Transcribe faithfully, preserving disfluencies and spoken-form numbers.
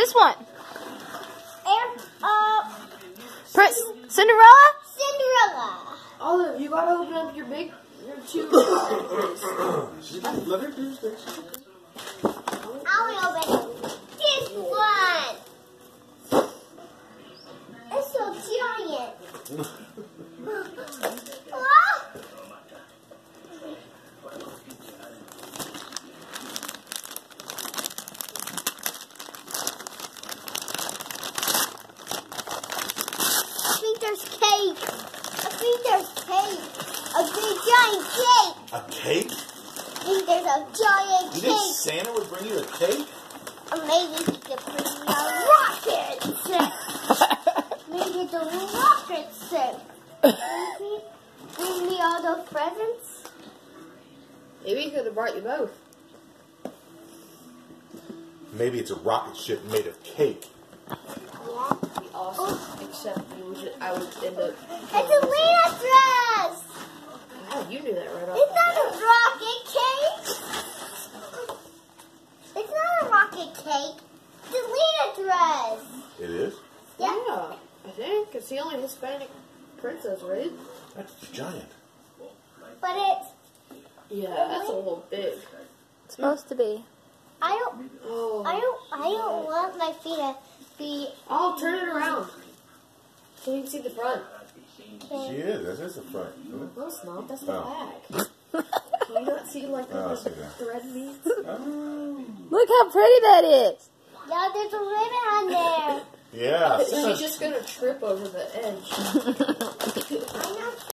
this one? And, uh... Prince Cinderella? Cinderella. Olive, you gotta open up your big... Your two... Let her do this. I'll open this one. It's so giant. Oh. I think there's cake. I think there's cake. A big giant cake. A cake? I think there's a giant You cake. think Santa would bring you a cake? Or maybe he could bring me a rocket ship. Maybe it's a rocket ship. Maybe bring me all those presents. Maybe he could have brought you both. Maybe it's a rocket ship made of cake. Yeah. That'd be awesome. Except you would just, I would end up... It's a Lena dress. Oh, you knew that right off. It's not a rocket cake. It's not a rocket cake. It's a Lena dress. It is? Yeah. Yeah, I think. It's the only Hispanic princess, right? That's giant. But it's... Yeah, that's a little big. It's supposed to be. I don't... Oh. I don't... I don't want my feet to be... Oh, turn it around. So you can see the front. She is. That is the front. Isn't it? No, it's not. That's the Oh. back. Can you not see like Oh, I the see that. thread means? Oh. Look how pretty that is. Yeah, there's a ribbon on there. Yeah. She's just gonna trip over the edge.